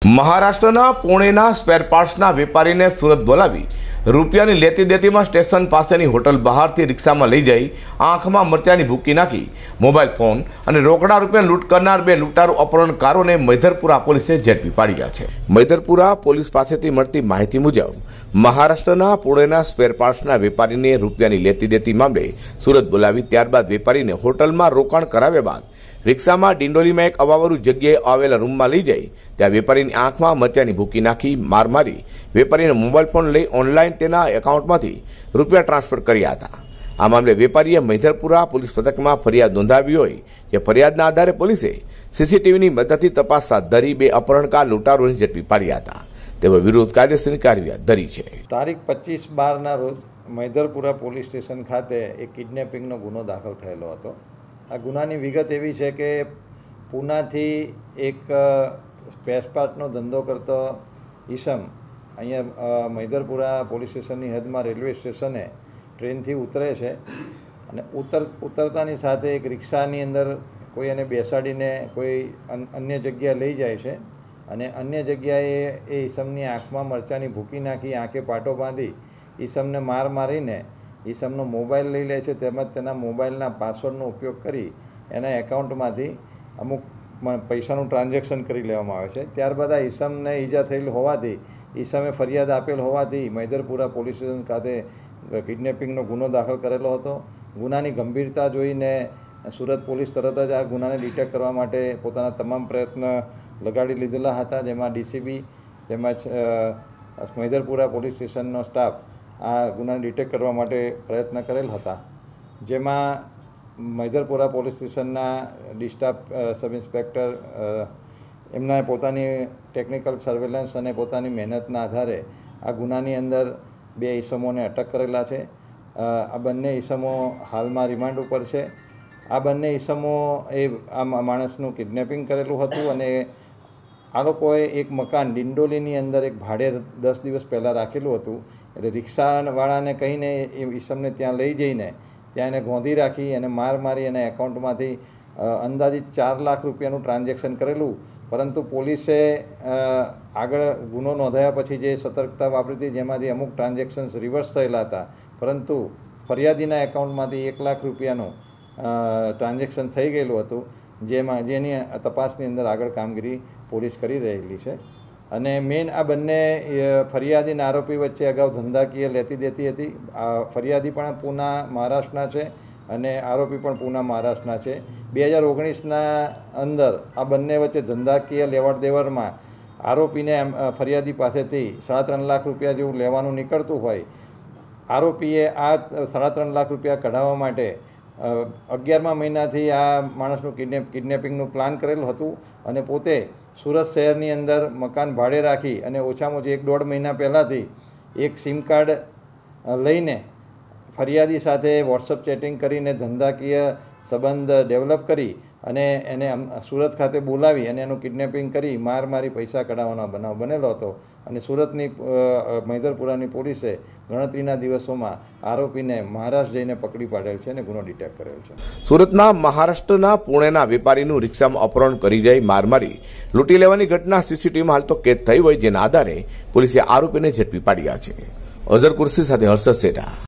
મહારાષ્ટ્રના પુણેના સ્પેર પાર્ટ્સના વેપારીને સુરત બોલાવી રૂપિયાની લેતી દેતીમાં સ્ટેશન પાસેની હોટલ બહારથી રિક્ષામાં લઈ જઈ આંખમાં મરચાની ભૂકી નાખી મોબાઈલ ફોન અને રોકડા રૂપિયા લૂંટ કરનાર બે લૂંટારૂ અપહરણકારોને મૈધરપુરા પોલીસે ઝડપી પાડ્યા છે। મૈધરપુરા પોલીસ પાસેથી મળતી માહિતી મુજબ મહારાષ્ટ્રના પુણેના સ્પેર પાર્ટ્સના વેપારીને રૂપિયાની લેતી દેતી મામલે સુરત બોલાવી ત્યારબાદ વેપારીને હોટલમાં રોકાણ કરાવ્યા બાદ રિક્ષામાં ડિંડોલીમાં એક અવાવરૂ જગ્યાએ આવેલા રૂમમાં લઈ જઈ ત્યાં વેપારીની આંખમાં મરચાની ભૂકી નાખી માર મારી વેપારીને મોબાઈલ ફોન લઈ ઓનલાઈન તેના એકાઉન્ટમાંથી રૂપિયા ટ્રાન્સફર કર્યા હતા। આ મામલે વેપારીએ મૈધરપુરા પોલીસ મથકમાં ફરિયાદ નોંધાવી હોય જે ફરિયાદના આધારે પોલીસે સીસીટીવીની મદદથી તપાસ હાથ ધરી બે અપહરણકાર લૂંટારોને ઝડપી પાડ્યા હતા। તેઓ વિરુદ્ધ કાયદેસરની કાર્યવાહી ધરી છે। તારીખ 25/12ના રોજ મૈધરપુરા પોલીસ સ્ટેશન ખાતે એક કિડનેપિંગનો ગુનો દાખલ થયેલો હતો। આ ગુનાની વિગત એવી છે કે પૂનાથી એક સ્પેરપાર્ટનો ધંધો કરતો ઈસમ અહીંયા મૈધરપુરા પોલીસ સ્ટેશનની હદમાં રેલવે સ્ટેશને ટ્રેનથી ઉતરે છે અને ઉતરતાની સાથે એક રિક્ષાની અંદર કોઈ એને બેસાડીને કોઈ અન્ય જગ્યાએ લઈ જાય છે અને અન્ય જગ્યાએ એ ઈસમની આંખમાં મરચાની ભૂકી નાખી આંખે પાટો બાંધી ઈસમને માર મારીને ઈસમનો મોબાઈલ લઈ લે છે તેમજ તેના મોબાઈલના પાસવર્ડનો ઉપયોગ કરી એના એકાઉન્ટમાંથી અમુક પૈસાનું ટ્રાન્ઝેક્શન કરી લેવામાં આવે છે। ત્યારબાદ આ ઈસમને ઈજા થયેલ હોવાથી ઈસમે ફરિયાદ આપેલ હોવાથી મૈધરપુરા પોલીસ સ્ટેશન ખાતે કિડનેપિંગનો ગુનો દાખલ કરેલો હતો। ગુનાની ગંભીરતા જોઈને સુરત પોલીસ તરત જ આ ગુનાને ડિટેક્ટ કરવા માટે પોતાના તમામ પ્રયત્ન લગાડી લીધેલા હતા, જેમાં ડીસીબી તેમજ મૈધરપુરા પોલીસ સ્ટેશનનો સ્ટાફ આ ગુનાને ડિટેક્ટ કરવા માટે પ્રયત્ન કરેલ હતા, જેમાં મૈધરપુરા પોલીસ સ્ટેશનના ડિસ્ટાફ સબ ઇન્સ્પેક્ટર એમના પોતાની ટેકનિકલ સર્વેલન્સ અને પોતાની મહેનતના આધારે આ ગુનાની અંદર બે ઈસમોને અટક કરેલા છે। આ બંને ઈસમો હાલમાં રિમાન્ડ ઉપર છે। આ બંને ઈસમો આ માણસનું કિડનેપિંગ કરેલું હતું અને આ લોકોએ એક મકાન ડિંડોલીની અંદર એક ભાડે 10 દિવસ પહેલાં રાખેલું હતું। એટલે રિક્ષાવાળાને કહીને એ ઈસમને ત્યાં લઈ જઈને ત્યાં એને ગોંધી રાખી અને માર મારી એના એકાઉન્ટમાંથી અંદાજિત 4 લાખ રૂપિયાનું ટ્રાન્ઝેક્શન કરેલું, પરંતુ પોલીસે આગળ ગુનો નોંધાયા પછી જે સતર્કતા વાપરી હતી જેમાંથી અમુક ટ્રાન્ઝેક્શન્સ રિવર્સ થયેલા હતા, પરંતુ ફરિયાદીના એકાઉન્ટમાંથી 1 લાખ રૂપિયાનું ટ્રાન્ઝેક્શન થઈ ગયેલું હતું, જેની તપાસની અંદર આગળ કામગીરી પોલીસ કરી રહેલી છે। અને મેઇન આ બંને ફરિયાદી અને આરોપી વચ્ચે અગાઉ ધંધાકીય લેતી દેતી હતી। ફરિયાદી પણ પૂના મહારાષ્ટ્રના છે અને આરોપી પણ પૂના મહારાષ્ટ્રના છે। 2019ના અંદર આ બંને વચ્ચે ધંધાકીય લેવડ દેવડમાં આરોપીને ફરિયાદી પાસેથી 3.5 લાખ રૂપિયા જેવું લેવાનું નીકળતું હોય, આરોપીએ આ 3.5 લાખ રૂપિયા કઢાવવા માટે 11મા મહિનાથી આ માણસનું કિડનેપિંગનું પ્લાન કરેલું હતું અને પોતે સુરત શહેરની અંદર મકાન ભાડે રાખી અને ઓછામાં ઓછી 1-1.5 મહિના પહેલાંથી એક સિમ કાર્ડ લઈને ફરિયાદી સાથે વોટ્સઅપ ચેટિંગ કરીને ધંધાકીય સંબંધ ડેવલપ કરી અને એને સુરત ખાતે બોલાવી અને એનું કિડનેપિંગ કરી મારી પૈસા કઢાવવાનો બનાવ બનેલો હતો અને સુરતની મૈધરપુરાની પોલીસે ગણતરીના દિવસોમાં આરોપીને મહારાષ્ટ્ર જઈને પકડી પાડેલ છે અને ગુનો ડિટેક્ટ કરેલ છે। સુરતમાં મહારાષ્ટ્રના પુણેના વેપારીનું રિક્ષામાં અપહરણ કરી જઈ માર મારી લૂંટી લેવાની ઘટના સીસીટીવીમાં હાલ તો કેદ થઈ હોય, જેના આધારે પોલીસે આરોપીને ઝડપી પાડ્યા છે। અઝર કુર્સી સાથે હર્ષદ સેઠા।